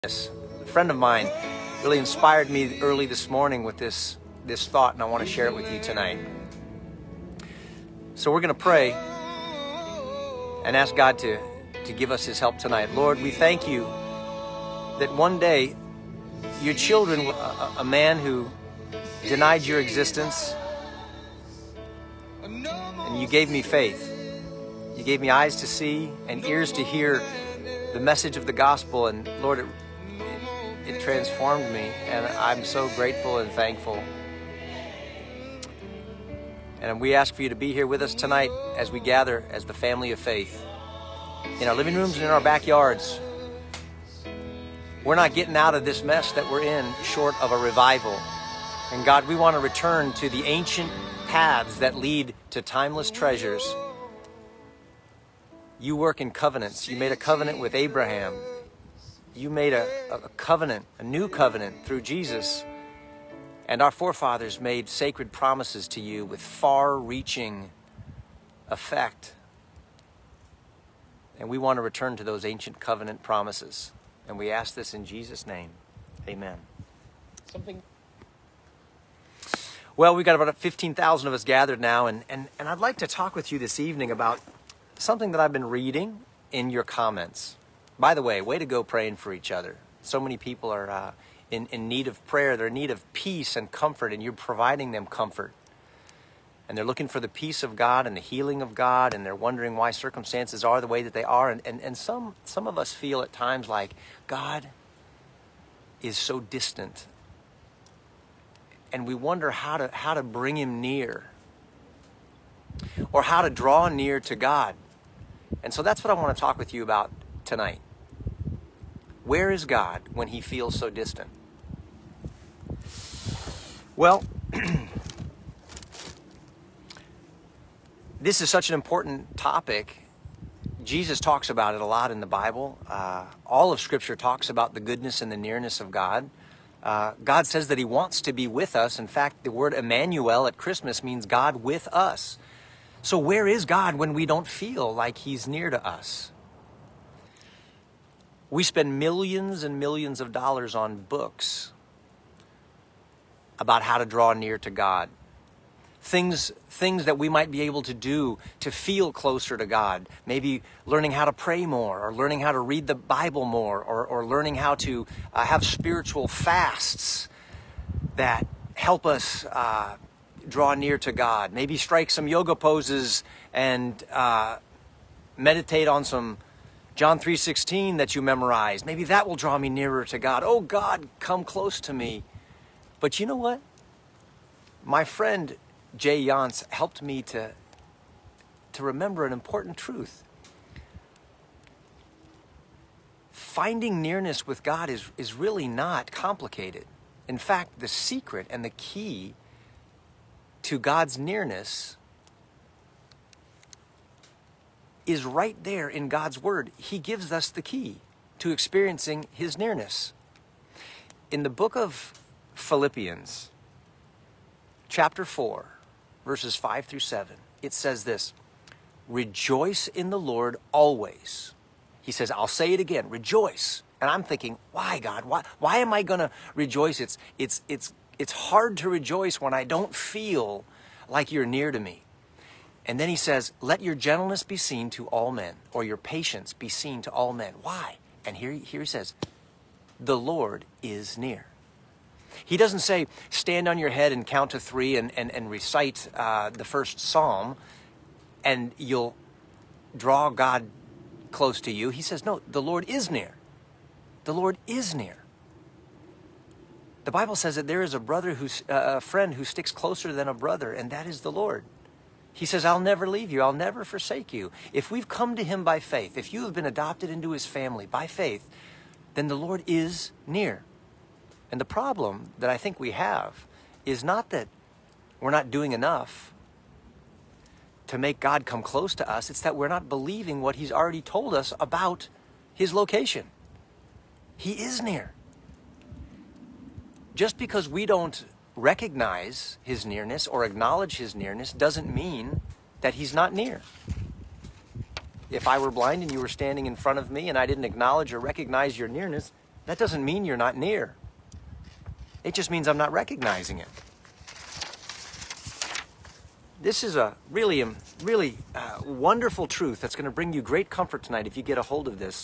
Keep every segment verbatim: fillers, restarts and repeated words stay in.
A friend of mine really inspired me early this morning with this this thought, and I want to share it with you tonight. So we're going to pray and ask God to, to give us his help tonight. Lord, we thank you that one day your children, a, a man who denied your existence, and you gave me faith. You gave me eyes to see and ears to hear the message of the gospel, and Lord, it It transformed me, and I'm so grateful and thankful. And we ask for you to be here with us tonight as we gather as the family of faith in our living rooms and in our backyards. We're not getting out of this mess that we're in short of a revival. And God, we want to return to the ancient paths that lead to timeless treasures. You work in covenants. You made a covenant with Abraham. You made a, a covenant, a new covenant through Jesus. And our forefathers made sacred promises to you with far-reaching effect. And we want to return to those ancient covenant promises. And we ask this in Jesus' name. Amen. Something. Well, we've got about fifteen thousand of us gathered now, and, and, and I'd like to talk with you this evening about something that I've been reading in your comments. By the way, way to go praying for each other. So many people are uh, in, in need of prayer. They're in need of peace and comfort, and you're providing them comfort. And they're looking for the peace of God and the healing of God, and they're wondering why circumstances are the way that they are. And, and, and some, some of us feel at times like God is so distant. And we wonder how to, how to bring him near, or how to draw near to God. And so that's what I want to talk with you about tonight. Where is God when he feels so distant? Well, this is such an important topic. Jesus talks about it a lot in the Bible. Uh, all of Scripture talks about the goodness and the nearness of God. Uh, God says that he wants to be with us. In fact, the word Emmanuel at Christmas means God with us. So where is God when we don't feel like he's near to us? We spend millions and millions of dollars on books about how to draw near to God. Things, things that we might be able to do to feel closer to God. Maybe learning how to pray more, or learning how to read the Bible more, or, or learning how to uh, have spiritual fasts that help us uh, draw near to God. Maybe strike some yoga poses and uh, meditate on some John three sixteen that you memorized. Maybe that will draw me nearer to God. Oh God, come close to me. But you know what? My friend Jay Yance helped me to, to remember an important truth. Finding nearness with God is, is really not complicated. In fact, the secret and the key to God's nearness is right there in God's word. He gives us the key to experiencing his nearness. In the book of Philippians, chapter four, verses five through seven, it says this: rejoice in the Lord always. He says, I'll say it again, rejoice. And I'm thinking, why, God? Why, why am I going to rejoice? It's, it's, it's, it's hard to rejoice when I don't feel like you're near to me. And then he says, let your gentleness be seen to all men, or your patience be seen to all men. Why? And here, here he says, the Lord is near. He doesn't say, stand on your head and count to three and, and, and recite uh, the first psalm, and you'll draw God close to you. He says, no, the Lord is near. The Lord is near. The Bible says that there is a brother who's uh, a friend who sticks closer than a brother, and that is the Lord. He says, I'll never leave you. I'll never forsake you. If we've come to him by faith, if you have been adopted into his family by faith, then the Lord is near. And the problem that I think we have is not that we're not doing enough to make God come close to us. It's that we're not believing what he's already told us about his location. He is near. Just because we don't recognize his nearness or acknowledge his nearness doesn't mean that he's not near. If I were blind and you were standing in front of me and I didn't acknowledge or recognize your nearness, That doesn't mean you're not near. It just means I'm not recognizing it. This is a really, um, really uh, wonderful truth that's going to bring you great comfort tonight if you get a hold of this.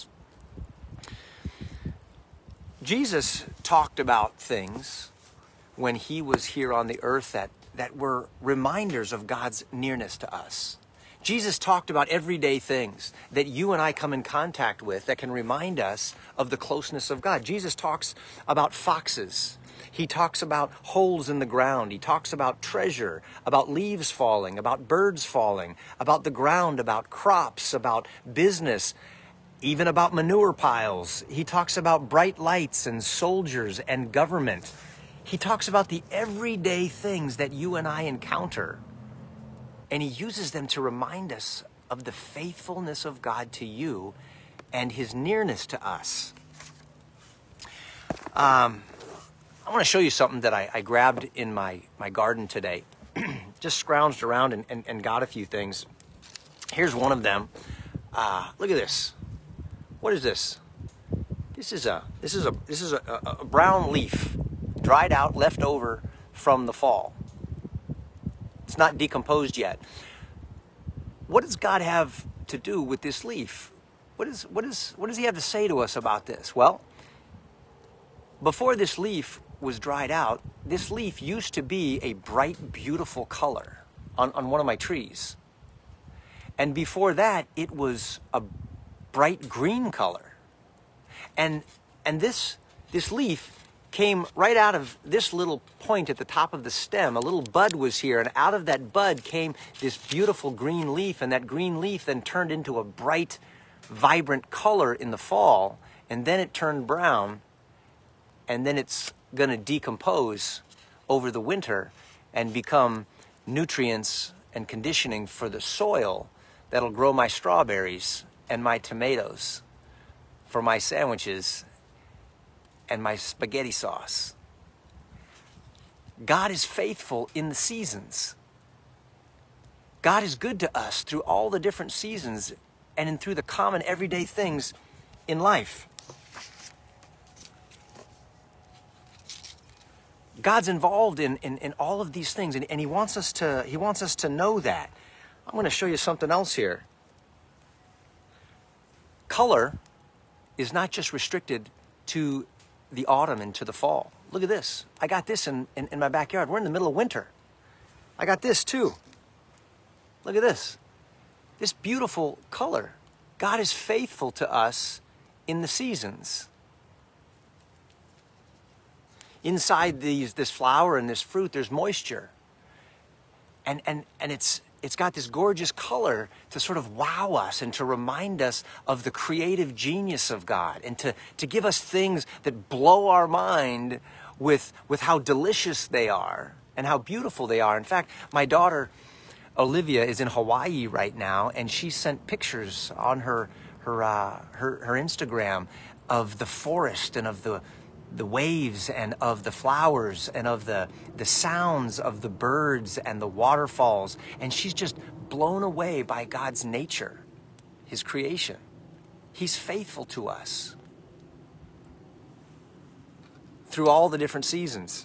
Jesus talked about things when he was here on the earth that, that were reminders of God's nearness to us. Jesus talked about everyday things that you and I come in contact with that can remind us of the closeness of God. Jesus talks about foxes. He talks about holes in the ground. He talks about treasure, about leaves falling, about birds falling, about the ground, about crops, about business, even about manure piles. He talks about bright lights and soldiers and government. He talks about the everyday things that you and I encounter. And he uses them to remind us of the faithfulness of God to you and his nearness to us. Um, I want to show you something that I, I grabbed in my, my garden today. Just scrounged around and, and, and got a few things. Here's one of them. Uh, look at this. What is this? This is a this is a this is a, a, a brown leaf, dried out, left over from the fall. It's not decomposed yet. What does God have to do with this leaf? What is what is what does he have to say to us about this? Well, before this leaf was dried out, this leaf used to be a bright, beautiful color on, on one of my trees. And before that, it was a bright green color. And and this this leaf came right out of this little point at the top of the stem. A little bud was here, and out of that bud came this beautiful green leaf, and that green leaf then turned into a bright, vibrant color in the fall, and then it turned brown, and then it's going to decompose over the winter and become nutrients and conditioning for the soil that'll grow my strawberries and my tomatoes for my sandwiches and my spaghetti sauce. God is faithful in the seasons. God is good to us through all the different seasons and in through the common everyday things in life. God's involved in, in, in all of these things, and, and he wants us to he wants us to know that. I'm going to show you something else here. Color is not just restricted to the autumn and to the fall. Look at this. I got this in, in, in my backyard. We're in the middle of winter. I got this too. Look at this. This beautiful color. God is faithful to us in the seasons. Inside these, this flower and this fruit, there's moisture. And, and, and it's, it's got this gorgeous color to sort of wow us and to remind us of the creative genius of God and to, to give us things that blow our mind with, with how delicious they are and how beautiful they are. In fact, my daughter, Olivia, is in Hawaii right now, and she sent pictures on her, her, uh, her, her Instagram of the forest and of the the waves and of the flowers and of the, the sounds of the birds and the waterfalls. And she's just blown away by God's nature, his creation. He's faithful to us through all the different seasons.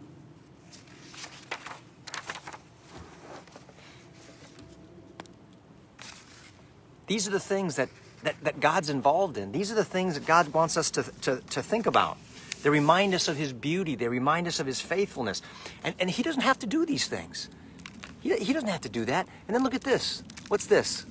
These are the things that, that, that God's involved in. These are the things that God wants us to, to, to think about. They remind us of his beauty. They remind us of his faithfulness. And, and he doesn't have to do these things. He, he doesn't have to do that. And then look at this. What's this?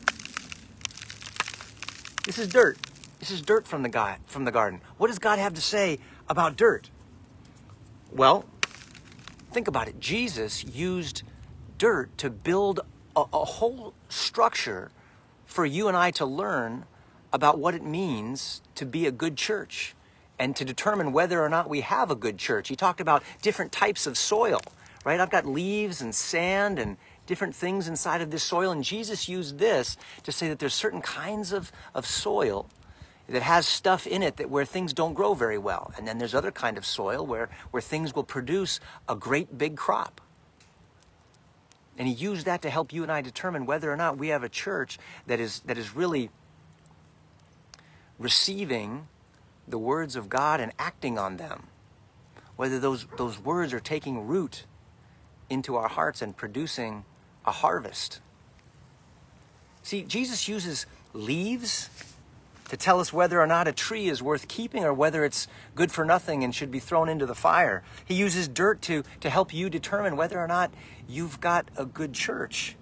This is dirt. This is dirt from the, guy, from the garden. What does God have to say about dirt? Well, think about it. Jesus used dirt to build a, a whole structure for you and I to learn about what it means to be a good church, and to determine whether or not we have a good church. He talked about different types of soil, right? I've got leaves and sand and different things inside of this soil, and Jesus used this to say that there's certain kinds of, of soil that has stuff in it that where things don't grow very well. And then there's other kind of soil where, where things will produce a great big crop. And he used that to help you and I determine whether or not we have a church that is, that is really receiving the words of God and acting on them, whether those, those words are taking root into our hearts and producing a harvest. See, Jesus uses leaves to tell us whether or not a tree is worth keeping or whether it's good for nothing and should be thrown into the fire. He uses dirt to, to help you determine whether or not you've got a good church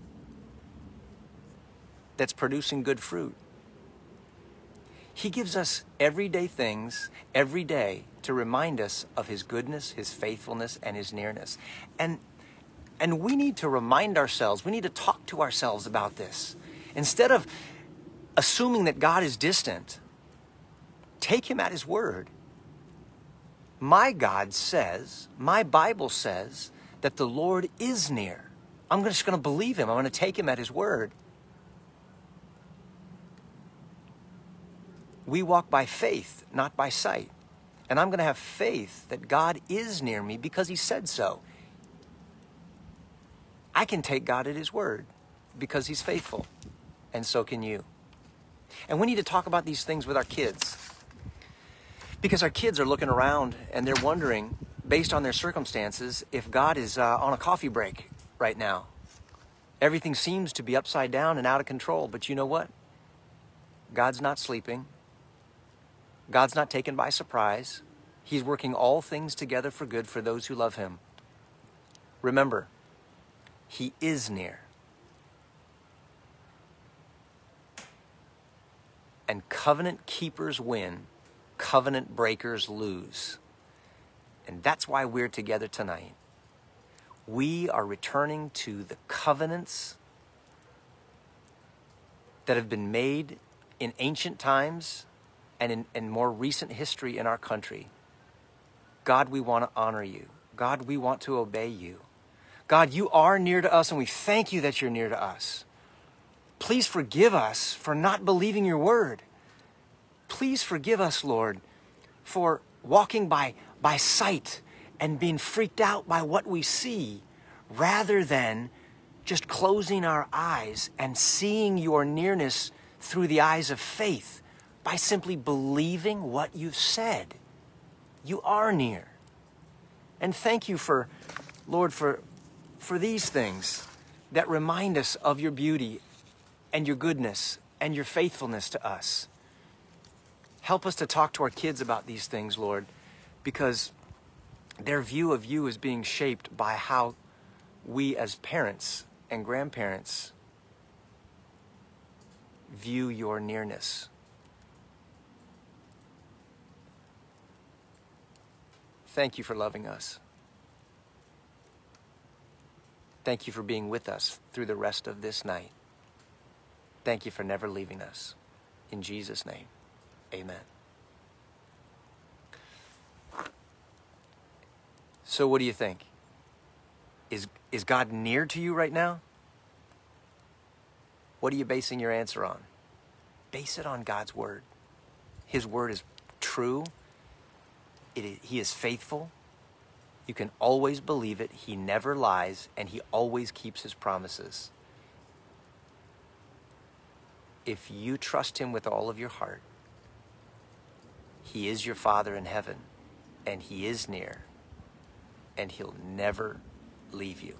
that's producing good fruit. He gives us everyday things every day to remind us of his goodness, his faithfulness, and his nearness. And, and we need to remind ourselves, we need to talk to ourselves about this. Instead of assuming that God is distant, take him at his word. My God says, my Bible says that the Lord is near. I'm just going to believe him. I'm going to take him at his word. We walk by faith, not by sight. And I'm going to have faith that God is near me because he said so. I can take God at his word because he's faithful. And so can you. And we need to talk about these things with our kids. Because our kids are looking around and they're wondering, based on their circumstances, if God is uh, on a coffee break right now. Everything seems to be upside down and out of control. But you know what? God's not sleeping. God's not taken by surprise. He's working all things together for good for those who love him. Remember, he is near. And covenant keepers win, covenant breakers lose. And that's why we're together tonight. We are returning to the covenants that have been made in ancient times and in, in more recent history in our country. God, we want to honor you. God, we want to obey you. God, you are near to us, and we thank you that you're near to us. Please forgive us for not believing your word. Please forgive us, Lord, for walking by, by sight and being freaked out by what we see, rather than just closing our eyes and seeing your nearness through the eyes of faith by simply believing what you've said. You are near. And thank you for, Lord, for, for these things that remind us of your beauty and your goodness and your faithfulness to us. Help us to talk to our kids about these things, Lord, because their view of you is being shaped by how we as parents and grandparents view your nearness. Thank you for loving us. Thank you for being with us through the rest of this night. Thank you for never leaving us. In Jesus' name, amen. So what do you think? Is, is God near to you right now? What are you basing your answer on? Base it on God's word. His word is true. It is, he is faithful. You can always believe it. He never lies, and he always keeps his promises. If you trust him with all of your heart, he is your Father in heaven, and he is near, and he'll never leave you.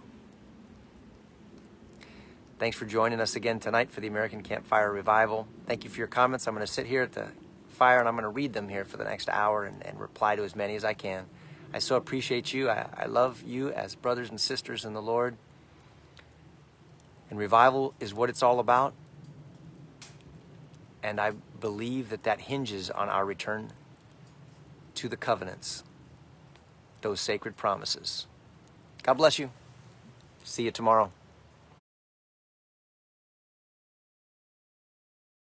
Thanks for joining us again tonight for the American Campfire Revival. Thank you for your comments. I'm going to sit here at the fire and I'm going to read them here for the next hour and, and reply to as many as I can. I so appreciate you. I, I love you as brothers and sisters in the Lord. And revival is what it's all about. And I believe that that hinges on our return to the covenants, those sacred promises. God bless you. See you tomorrow.